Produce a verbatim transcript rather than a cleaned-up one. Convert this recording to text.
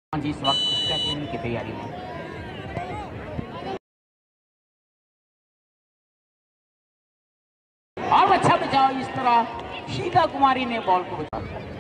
हाँ जी, इस वक्त स्टेपिंग की तैयारी में और अच्छा बचाओ। इस तरह शीला कुमारी ने बॉल को बचा।